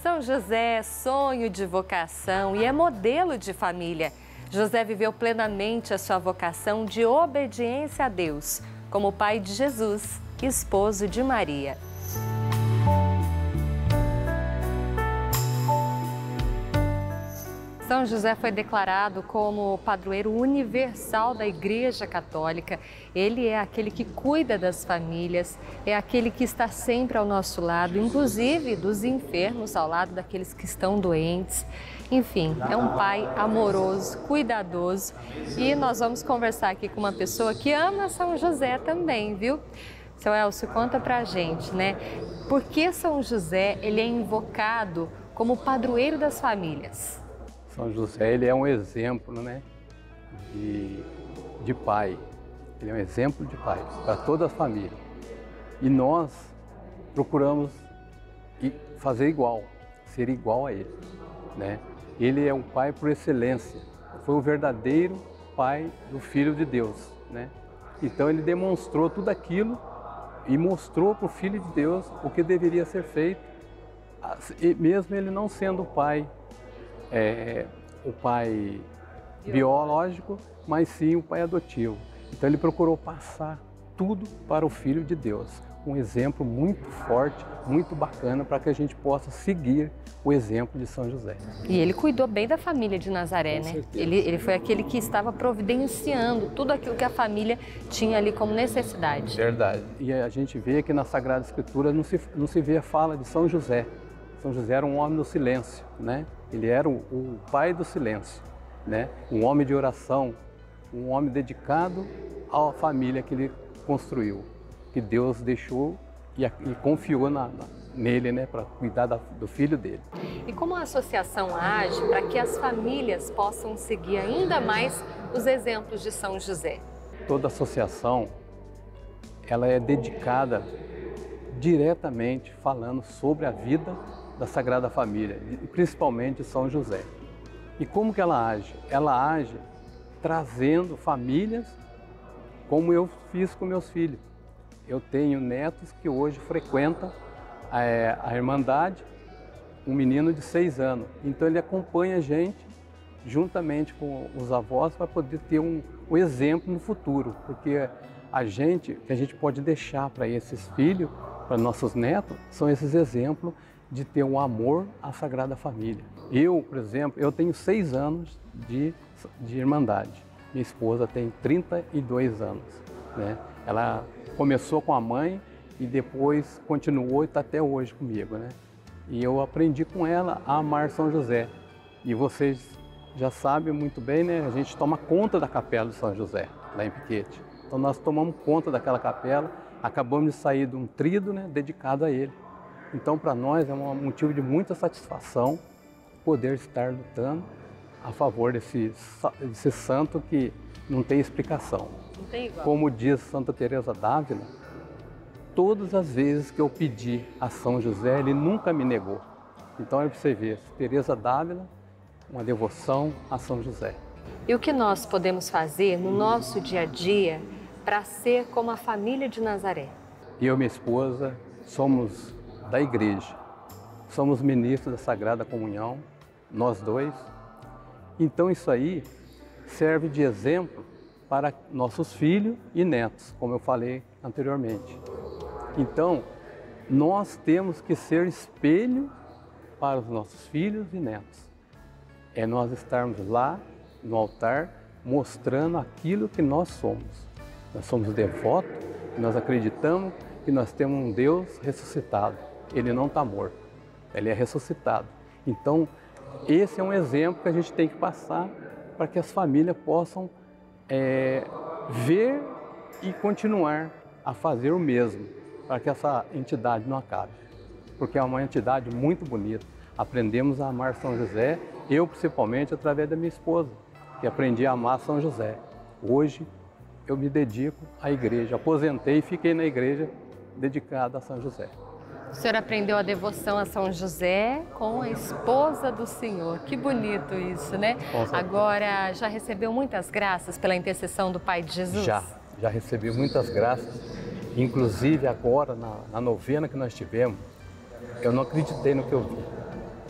São José é sonho de vocação e é modelo de família. José viveu plenamente a sua vocação de obediência a Deus, como pai de Jesus e esposo de Maria. São José foi declarado como padroeiro universal da Igreja Católica. Ele é aquele que cuida das famílias, é aquele que está sempre ao nosso lado, inclusive dos enfermos, ao lado daqueles que estão doentes. Enfim, é um pai amoroso, cuidadoso. E nós vamos conversar aqui com uma pessoa que ama São José também, viu? Seu Elcio, conta pra gente, né? Por que São José ele é invocado como padroeiro das famílias? São José, ele é um exemplo, né, de pai. Ele é um exemplo de pai para toda a família. E nós procuramos fazer igual, ser igual a ele, né? Ele é um pai por excelência. Foi o verdadeiro pai do Filho de Deus, né? Então ele demonstrou tudo aquilo e mostrou para o Filho de Deus o que deveria ser feito, mesmo ele não sendo o pai biológico, mas sim o pai adotivo. Então ele procurou passar tudo para o Filho de Deus. Um exemplo muito forte, muito bacana para que a gente possa seguir o exemplo de São José. E ele cuidou bem da família de Nazaré, né? Ele foi aquele que estava providenciando tudo aquilo que a família tinha ali como necessidade. Verdade. E a gente vê que na Sagrada Escritura não se vê a fala de São José. São José era um homem do silêncio, né? Ele era o pai do silêncio, né? Um homem de oração, um homem dedicado à família que ele construiu, que Deus deixou e confiou nele, né? Para cuidar do filho dele. E como a associação age para que as famílias possam seguir ainda mais os exemplos de São José? Toda associação, ela é dedicada diretamente falando sobre a vida da Sagrada Família, principalmente São José. E como que ela age? Ela age trazendo famílias como eu fiz com meus filhos. Eu tenho netos que hoje frequentam a Irmandade, um menino de 6 anos. Então ele acompanha a gente, juntamente com os avós, para poder ter um exemplo no futuro. Porque que a gente pode deixar para esses filhos, para nossos netos, são esses exemplos de ter um amor à Sagrada Família. Eu, por exemplo, eu tenho 6 anos de Irmandade. Minha esposa tem 32 anos, né? Ela começou com a mãe e depois continuou e está até hoje comigo, né? E eu aprendi com ela a amar São José. E vocês já sabem muito bem, né? A gente toma conta da capela de São José, lá em Piquete. Então nós tomamos conta daquela capela, acabamos de sair de um tríduo, né, dedicado a ele. Então, para nós é um motivo de muita satisfação poder estar lutando a favor desse santo que não tem explicação. Não tem igual. Como diz Santa Teresa d'Ávila, todas as vezes que eu pedi a São José, ele nunca me negou. Então, é para você ver, Teresa d'Ávila, uma devoção a São José. E o que nós podemos fazer no nosso dia a dia para ser como a família de Nazaré? Eu e minha esposa somos da igreja, somos ministros da Sagrada Comunhão, nós dois. Então isso aí serve de exemplo para nossos filhos e netos, como eu falei anteriormente. Então, nós temos que ser espelho para os nossos filhos e netos. É nós estarmos lá no altar mostrando aquilo que nós somos. Nós somos devotos, nós acreditamos que nós temos um Deus ressuscitado. Ele não está morto, ele é ressuscitado. Então, esse é um exemplo que a gente tem que passar para que as famílias possam ver e continuar a fazer o mesmo, para que essa entidade não acabe. Porque é uma entidade muito bonita. Aprendemos a amar São José, eu principalmente através da minha esposa, que aprendi a amar São José. Hoje eu me dedico à igreja, aposentei e fiquei na igreja dedicada a São José. O senhor aprendeu a devoção a São José com a esposa do Senhor. Que bonito isso, né? Agora, já recebeu muitas graças pela intercessão do Pai de Jesus? Já recebi muitas graças. Inclusive agora, na novena que nós tivemos, eu não acreditei no que eu vi.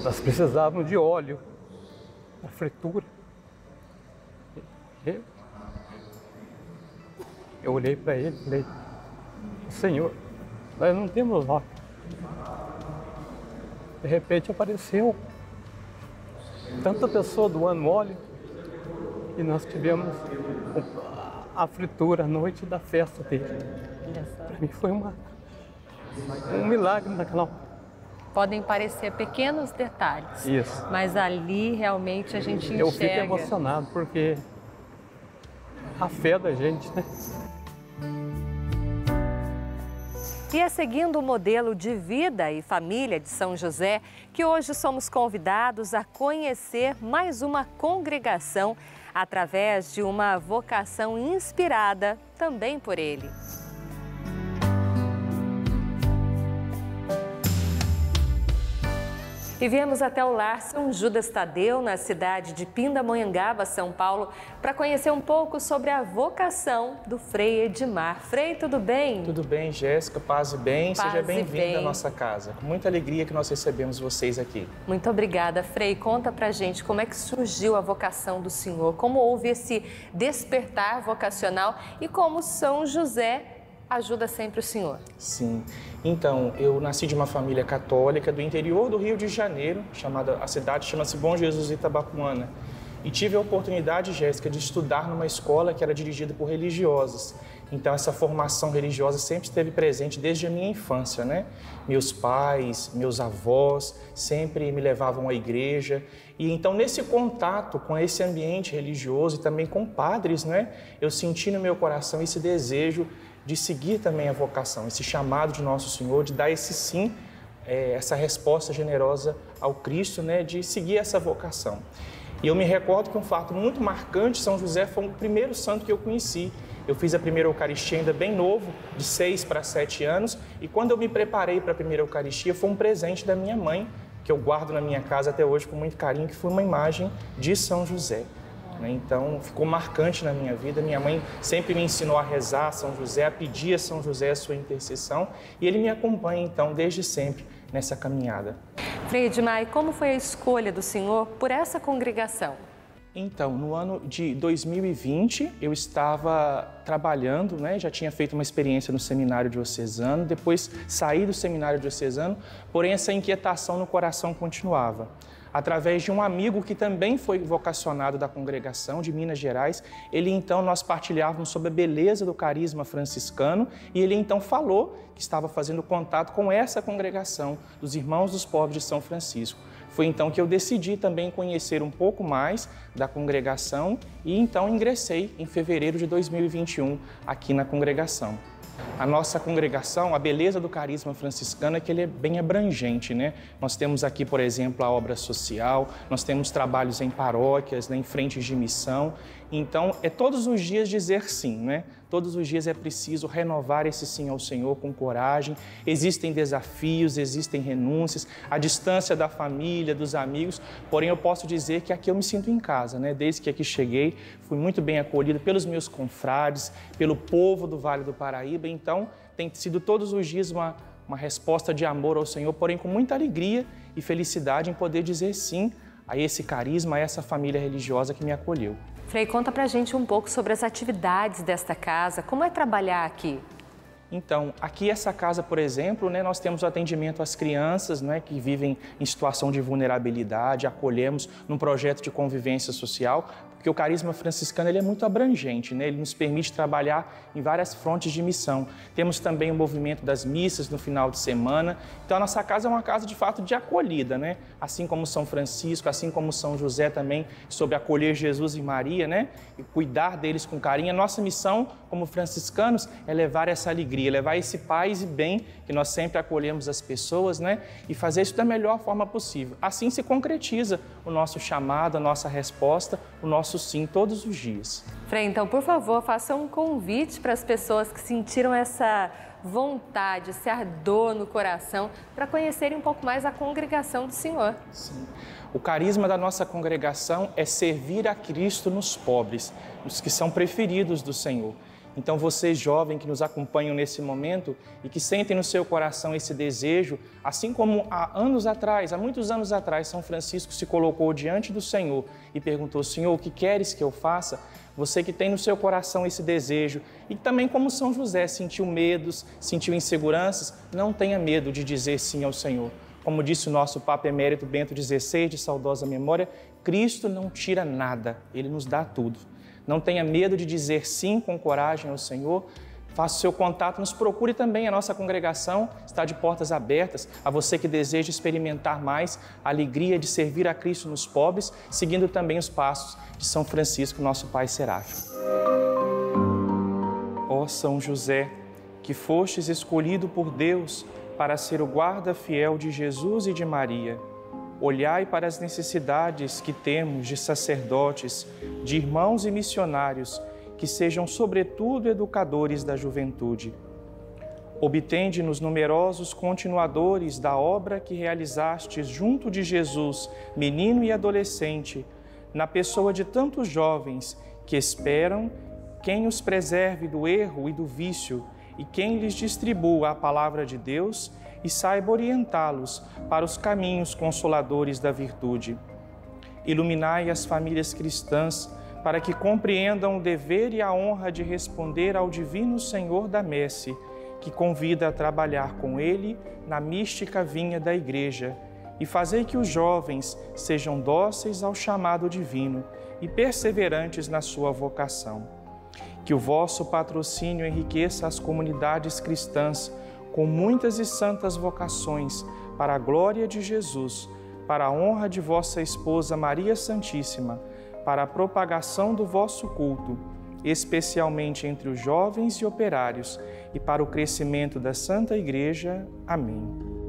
Nós precisávamos de óleo, a fritura. Eu olhei para ele e falei, Senhor, nós não temos óleo. De repente apareceu tanta pessoa doando óleo e nós tivemos a fritura, a noite da festa dele. Para mim foi um milagre naquela hora. Podem parecer pequenos detalhes, Isso. Mas ali realmente a gente enxerga. Eu fico emocionado porque a fé da gente, né? E é seguindo o modelo de vida e família de São José que hoje somos convidados a conhecer mais uma congregação através de uma vocação inspirada também por ele. E viemos até o lar São Judas Tadeu, na cidade de Pindamonhangaba, São Paulo, para conhecer um pouco sobre a vocação do Frei Edmar. Frei, tudo bem? Tudo bem, Jéssica, paz e bem. Paz Seja bem-vinda bem. à nossa casa. Com muita alegria que nós recebemos vocês aqui. Muito obrigada, Frei. Conta pra gente como é que surgiu a vocação do senhor, como houve esse despertar vocacional e como São José ajuda sempre o senhor. Sim. Então, eu nasci de uma família católica do interior do Rio de Janeiro, a cidade chama-se Bom Jesus Itabapuana. E tive a oportunidade, Jéssica, de estudar numa escola que era dirigida por religiosos. Então, essa formação religiosa sempre esteve presente desde a minha infância, né? Meus pais, meus avós sempre me levavam à igreja. E então, nesse contato com esse ambiente religioso e também com padres, né? Eu senti no meu coração esse desejo de seguir também a vocação, esse chamado de Nosso Senhor, de dar esse sim, essa resposta generosa ao Cristo, né? De seguir essa vocação. E eu me recordo que um fato muito marcante, São José foi o primeiro santo que eu conheci. Eu fiz a primeira Eucaristia ainda bem novo, de 6 para 7 anos, e quando eu me preparei para a primeira Eucaristia, foi um presente da minha mãe, que eu guardo na minha casa até hoje com muito carinho, que foi uma imagem de São José. Então, ficou marcante na minha vida. Minha mãe sempre me ensinou a rezar a São José, a pedir a São José a sua intercessão, e ele me acompanha, então, desde sempre nessa caminhada. Frei Edmar, como foi a escolha do senhor por essa congregação? Então, no ano de 2020, eu estava trabalhando, né? Já tinha feito uma experiência no seminário diocesano, depois saí do seminário diocesano, porém essa inquietação no coração continuava. Através de um amigo que também foi vocacionado da congregação de Minas Gerais, nós partilhávamos sobre a beleza do carisma franciscano e ele então falou que estava fazendo contato com essa congregação dos Irmãos dos Pobres de São Francisco. Foi então que eu decidi também conhecer um pouco mais da congregação e então ingressei em fevereiro de 2021 aqui na congregação. A nossa congregação, a beleza do carisma franciscano é que ele é bem abrangente, né? Nós temos aqui, por exemplo, a obra social, nós temos trabalhos em paróquias, né, em frentes de missão. Então, é todos os dias dizer sim, né? Todos os dias é preciso renovar esse sim ao Senhor com coragem. Existem desafios, existem renúncias, a distância da família, dos amigos. Porém, eu posso dizer que aqui eu me sinto em casa, né? Desde que aqui cheguei, fui muito bem acolhido pelos meus confrades, pelo povo do Vale do Paraíba. Então, tem sido todos os dias uma resposta de amor ao Senhor, porém com muita alegria e felicidade em poder dizer sim a esse carisma, a essa família religiosa que me acolheu. Frei, conta pra gente um pouco sobre as atividades desta casa, como é trabalhar aqui? Então, aqui essa casa, por exemplo, né, nós temos o atendimento às crianças, né, que vivem em situação de vulnerabilidade, acolhemos num projeto de convivência social, porque o carisma franciscano ele é muito abrangente, né? Ele nos permite trabalhar em várias frontes de missão. Temos também o movimento das missas no final de semana. Então, a nossa casa é uma casa, de fato, de acolhida, né? Assim como São Francisco, assim como São José também, sobre acolher Jesus e Maria, né? E cuidar deles com carinho. A nossa missão, como franciscanos, é levar essa alegria, levar esse paz e bem, que nós sempre acolhemos as pessoas, né? E fazer isso da melhor forma possível. Assim se concretiza o nosso chamado, a nossa resposta, o nosso sim todos os dias. Frei, então, por favor, faça um convite para as pessoas que sentiram essa vontade, esse ardor no coração, para conhecerem um pouco mais a congregação do Senhor. Sim. O carisma da nossa congregação é servir a Cristo nos pobres, nos que são preferidos do Senhor. Então vocês jovens que nos acompanham nesse momento e que sentem no seu coração esse desejo, assim como há muitos anos atrás, São Francisco se colocou diante do Senhor e perguntou: Senhor, o que queres que eu faça? Você que tem no seu coração esse desejo e também como São José sentiu medos, sentiu inseguranças, não tenha medo de dizer sim ao Senhor. Como disse o nosso Papa Emérito Bento XVI, de saudosa memória, Cristo não tira nada, Ele nos dá tudo. Não tenha medo de dizer sim com coragem ao Senhor. Faça o seu contato, nos procure também. A nossa congregação está de portas abertas a você que deseja experimentar mais a alegria de servir a Cristo nos pobres, seguindo também os passos de São Francisco, nosso Pai Seráfico. Ó São José, que fostes escolhido por Deus para ser o guarda fiel de Jesus e de Maria, olhai para as necessidades que temos de sacerdotes, de irmãos e missionários, que sejam sobretudo educadores da juventude. Obtende-nos numerosos continuadores da obra que realizastes junto de Jesus, menino e adolescente, na pessoa de tantos jovens que esperam quem os preserve do erro e do vício e quem lhes distribua a palavra de Deus e saiba orientá-los para os caminhos consoladores da virtude. Iluminai as famílias cristãs para que compreendam o dever e a honra de responder ao divino Senhor da Messe, que convida a trabalhar com Ele na mística vinha da Igreja, e fazei que os jovens sejam dóceis ao chamado divino e perseverantes na sua vocação. Que o vosso patrocínio enriqueça as comunidades cristãs com muitas e santas vocações para a glória de Jesus, para a honra de vossa esposa Maria Santíssima, para a propagação do vosso culto, especialmente entre os jovens e operários, e para o crescimento da Santa Igreja. Amém.